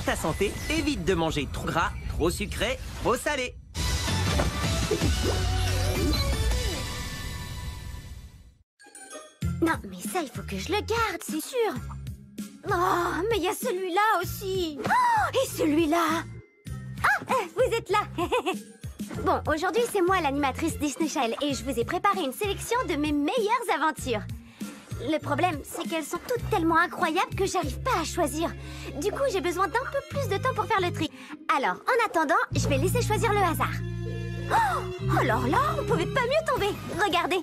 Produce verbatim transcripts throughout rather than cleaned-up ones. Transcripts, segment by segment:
ta santé, évite de manger trop gras, trop sucré, trop salé. Non, mais ça, il faut que je le garde, c'est sûr. Oh, mais il y a celui-là aussi. Oh, et celui-là. Ah, vous êtes là. Bon, aujourd'hui, c'est moi l'animatrice Disney Channel et je vous ai préparé une sélection de mes meilleures aventures. Le problème, c'est qu'elles sont toutes tellement incroyables que j'arrive pas à choisir. Du coup, j'ai besoin d'un peu plus de temps pour faire le tri. Alors, en attendant, je vais laisser choisir le hasard. Oh, alors là, on pouvait pas mieux tomber. Regardez.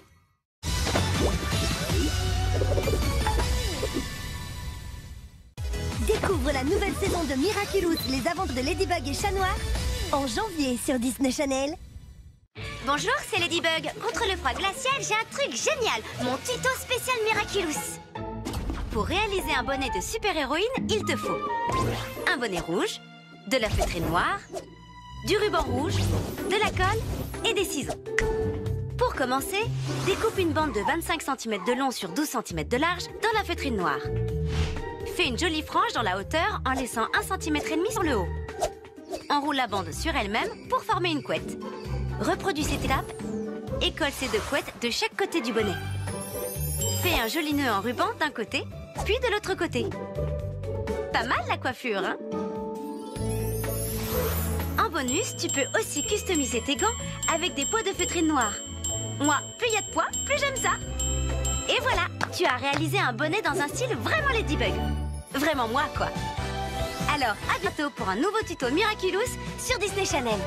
Découvre la nouvelle saison de Miraculous, les aventures de Ladybug et Chat Noir, en janvier sur Disney Channel. Bonjour, c'est Ladybug. Contre le froid glacial, j'ai un truc génial. Mon tuto spécial Miraculous. Pour réaliser un bonnet de super-héroïne, il te faut un bonnet rouge, de la feutrine noire, du ruban rouge, de la colle et des ciseaux. Pour commencer, découpe une bande de vingt-cinq centimètres de long sur douze centimètres de large dans la feutrine noire. Fais une jolie frange dans la hauteur en laissant un centimètre et demi sur le haut. Enroule la bande sur elle-même pour former une couette. Reproduis cette étape et colle ces deux couettes de chaque côté du bonnet. Fais un joli nœud en ruban d'un côté, puis de l'autre côté. Pas mal la coiffure, hein? En bonus, tu peux aussi customiser tes gants avec des peaux de feutrine noire. Moi, plus il y a de poids, plus j'aime ça. Et voilà, tu as réalisé un bonnet dans un style vraiment Ladybug. Vraiment moi, quoi. Alors, à bientôt pour un nouveau tuto Miraculous sur Disney Channel.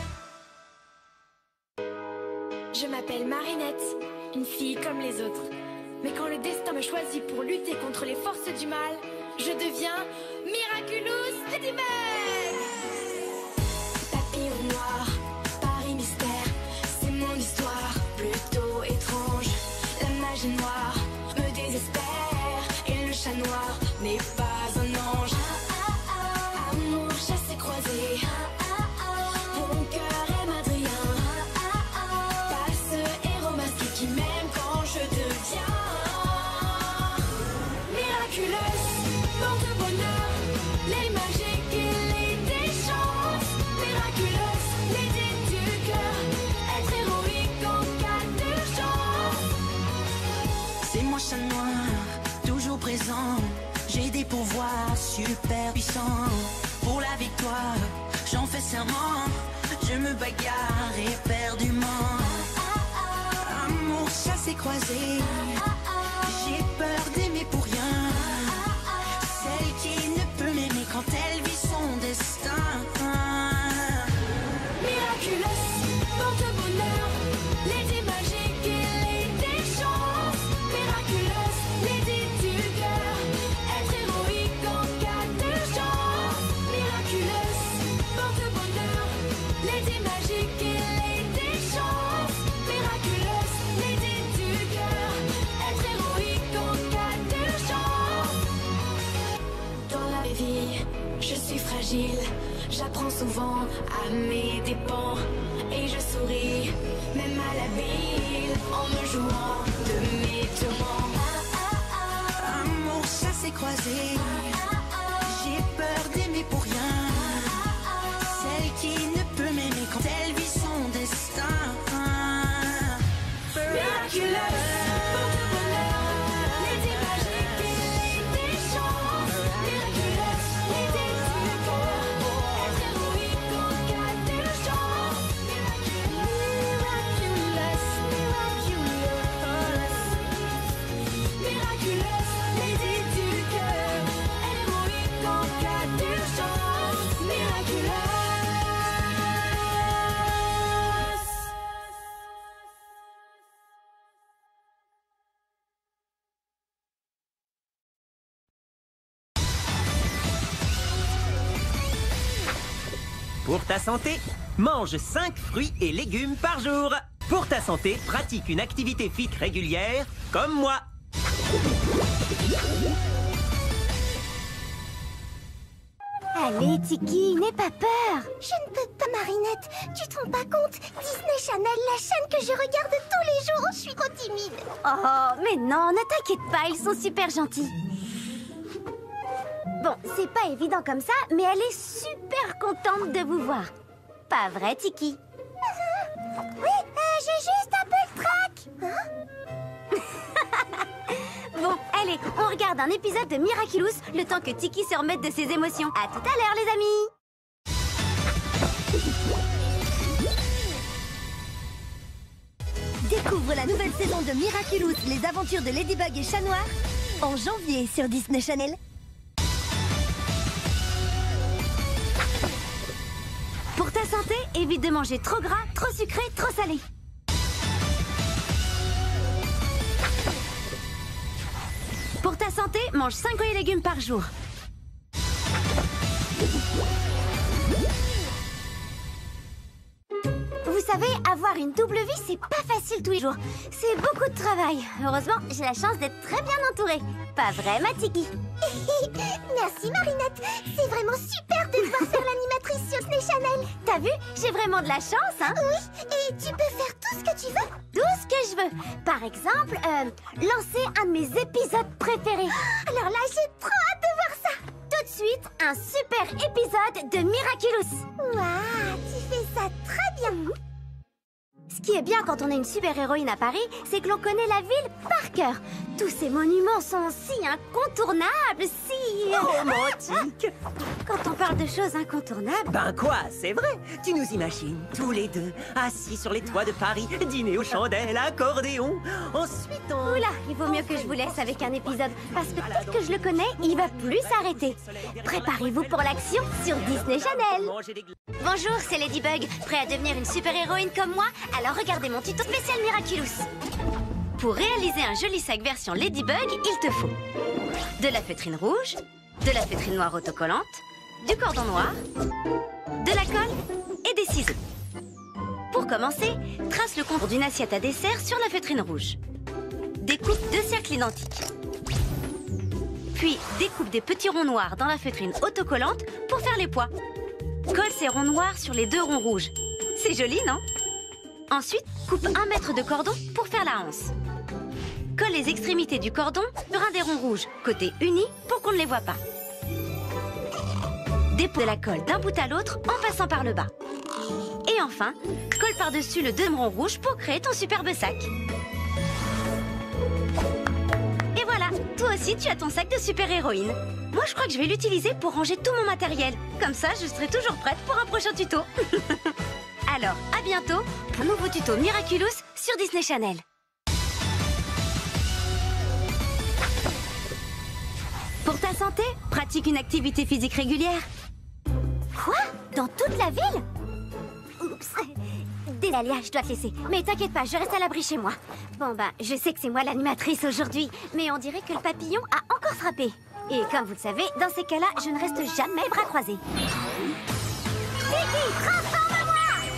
Je m'appelle Marinette, une fille comme les autres. Mais quand le destin me choisit pour lutter contre les forces du mal, je deviens Miraculous Ladybug. Papillon noir, Paris mystère, c'est mon histoire plutôt étrange. La magie noire me désespère et le chat noir n'est pas un ange. Amour chassé croisé, mon cœur aime Adrien. Pas ce héros masqué qui m'aime quand je deviens miraculeuse, porte-bonheur, les magiques et les déchances. Miraculeuse, l'idée du cœur, être héroïque en cas d'urgence. C'est moi chat noir, toujours présent. J'ai des pouvoirs super puissants. Pour la victoire, j'en fais serment. Je me bagarre éperdument. Amour chassé croisé, j'ai peur d'aimer pour rien. Celle qui ne peut m'aimer quand elle vit son destin. Miraculeuse, porte-bonheur, l'idée magique et les déchances. Miraculeuse, l'idée du cœur, être héroïque en cas d'urgence. Miraculeuse, porte-bonheur, l'idée magique et les déchances. Miraculeuse, l'idée du cœur, être héroïque en cas d'urgence. Dans la vie, je suis fragile. J'apprends souvent à mes dépens et je souris, même à la ville, en me jouant de mes tourments. Amour chassé croisé, j'ai peur d'aimer pour rien. Celle qui ne peut m'aimer quand elle vit son destin. Miraculeuse, porte-bonheur, l'idée magique et les déchances. Miraculeuse, l'idée du cœur, être héroïque en cas d'urgence. Miraculeuse, miraculeuse, miraculeuse, l'idée du cœur, être héroïque en cas d'urgence. Miraculeuse. Pour ta santé, mange cinq fruits et légumes par jour. Pour ta santé, pratique une activité physique régulière, comme moi. Allez, Tiki, n'aie pas peur. Je ne peux pas, Marinette. Tu te rends pas compte? Disney Channel, la chaîne que je regarde tous les jours, je suis trop timide. Oh, mais non, ne t'inquiète pas, ils sont super gentils. Bon, c'est pas évident comme ça, mais elle est super contente de vous voir. Pas vrai, Tiki? Oui, euh, j'ai juste un peu de trac. Hein? Bon, allez, on regarde un épisode de Miraculous, le temps que Tiki se remette de ses émotions. À tout à l'heure, les amis. Découvre la nouvelle saison de Miraculous, les aventures de Ladybug et Chat Noir, en janvier sur Disney Channel. Pour ta santé, évite de manger trop gras, trop sucré, trop salé. Pour ta santé, mange cinq fruits et légumes par jour. Vous savez, avoir une double vie, c'est pas facile tous les jours. C'est beaucoup de travail. Heureusement, j'ai la chance d'être très bien entourée. Pas vrai, ma Tiki? Merci, Marinette. C'est vraiment super de te voir faire l'animatrice sur Disney Channel. T'as vu? J'ai vraiment de la chance, hein? Oui, et tu peux faire tout ce que tu veux. Tout ce que je veux. Par exemple, euh, lancer un de mes épisodes préférés. Alors là, j'ai trop hâte de voir ça. Tout de suite, un super épisode de Miraculous. Waouh, tu fais ça très bien. Ce qui est bien quand on est une super-héroïne à Paris, c'est que l'on connaît la ville par cœur. Tous ces monuments sont si incontournables, si... Romantique. Quand on parle de choses incontournables... Ben quoi, c'est vrai. Tu nous imagines, tous les deux, assis sur les toits de Paris, dîner aux chandelles, accordéon. Ensuite, on... Oula, il vaut mieux que je vous laisse avec un épisode, parce que peut-être que je le connais, il va plus s'arrêter. Préparez-vous pour l'action sur Disney Channel. Bonjour, c'est Ladybug, prêt à devenir une super-héroïne comme moi? Alors regardez mon tuto spécial Miraculous. Pour réaliser un joli sac version Ladybug, il te faut de la feutrine rouge, de la feutrine noire autocollante, du cordon noir, de la colle et des ciseaux. Pour commencer, trace le contour d'une assiette à dessert sur la feutrine rouge. Découpe deux cercles identiques. Puis découpe des petits ronds noirs dans la feutrine autocollante pour faire les pois. Colle ces ronds noirs sur les deux ronds rouges. C'est joli, non? Ensuite, coupe un mètre de cordon pour faire la anse. Colle les extrémités du cordon sur un des ronds rouges, côté uni, pour qu'on ne les voit pas. Dépose la colle d'un bout à l'autre en passant par le bas. Et enfin, colle par-dessus le deuxième rond rouge pour créer ton superbe sac. Et voilà, toi aussi tu as ton sac de super-héroïne. Moi, je crois que je vais l'utiliser pour ranger tout mon matériel. Comme ça, je serai toujours prête pour un prochain tuto. Alors, à bientôt pour un nouveau tuto Miraculous sur Disney Channel. Pour ta santé, pratique une activité physique régulière. Quoi? Dans toute la ville? Oups. Délalia, je dois te laisser. Mais t'inquiète pas, je reste à l'abri chez moi. Bon bah, je sais que c'est moi l'animatrice aujourd'hui, mais on dirait que le papillon a encore frappé. Et comme vous le savez, dans ces cas-là, je ne reste jamais bras croisés. Tiki, transforme-moi!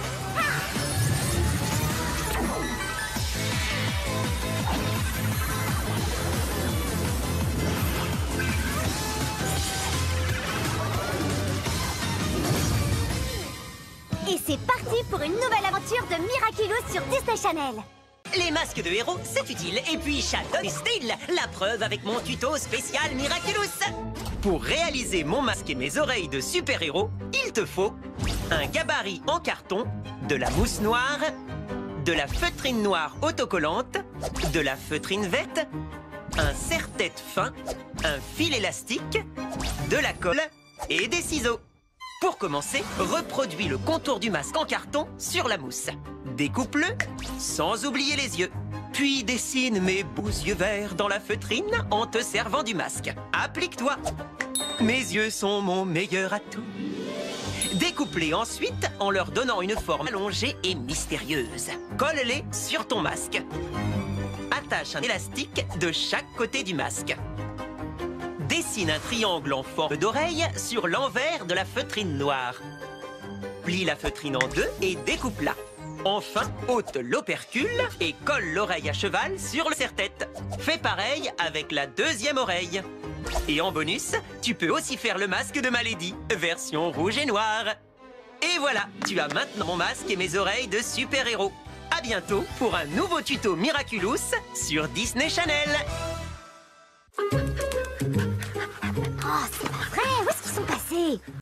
Et c'est parti pour une nouvelle aventure de Miraculous sur Disney Channel. Les masques de héros, c'est utile. Et puis, Shadow style, la preuve avec mon tuto spécial Miraculous. Pour réaliser mon masque et mes oreilles de super-héros, il te faut un gabarit en carton, de la mousse noire, de la feutrine noire autocollante, de la feutrine verte, un serre-tête fin, un fil élastique, de la colle et des ciseaux. Pour commencer, reproduis le contour du masque en carton sur la mousse. Découpe-le, sans oublier les yeux. Puis dessine mes beaux yeux verts dans la feutrine en te servant du masque. Applique-toi. Mes yeux sont mon meilleur atout. Découpe-les ensuite en leur donnant une forme allongée et mystérieuse. Colle-les sur ton masque. Attache un élastique de chaque côté du masque. Dessine un triangle en forme d'oreille sur l'envers de la feutrine noire. Plie la feutrine en deux et découpe-la. Enfin, ôte l'opercule et colle l'oreille à cheval sur le serre-tête. Fais pareil avec la deuxième oreille. Et en bonus, tu peux aussi faire le masque de Malédie, version rouge et noire. Et voilà, tu as maintenant mon masque et mes oreilles de super-héros. À bientôt pour un nouveau tuto Miraculous sur Disney Channel. Oh, c'est pas vrai. Où est-ce qu'ils sont passés?